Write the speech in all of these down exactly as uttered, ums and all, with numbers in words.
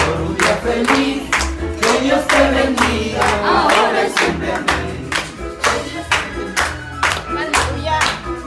por un día feliz. Que Dios te bendiga, ahora y siempre. Amén. Aleluya.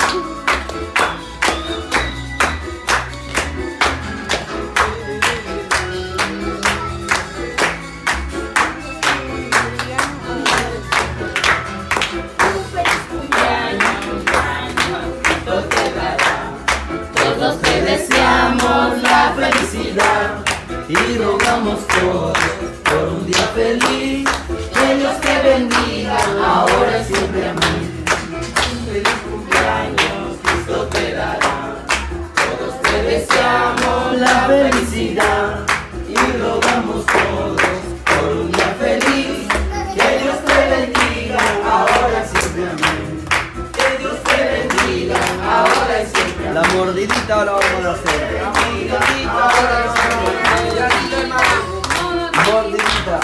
Todos te deseamos la felicidad y rogamos todos por un día feliz. Que Dios te bendiga, ahora y siempre. Amén. Un feliz cumpleaños Cristo te dará. Todos te deseamos la felicidad y rogamos todos por un día feliz. Que Dios te bendiga, ahora y siempre. Amén. Que Dios te bendiga, ahora y siempre. La mordidita ahora vamos a hacer. Mordidita.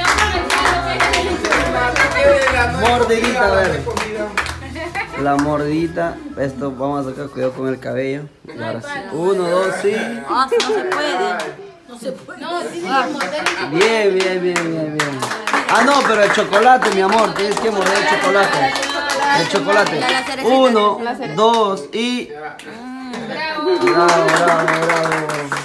Mordidita, a ver. La mordidita. Esto vamos a sacar cuidado con el cabello. Y ahora sí. Uno, dos, sí. Ah, no se puede. No se puede. No, sí, sí, Bien, bien, bien, bien, bien. Ah, no, pero el chocolate, mi amor. Tienes que morder el chocolate. El chocolate. Uno, dos y... Bravo, bravo, bravo.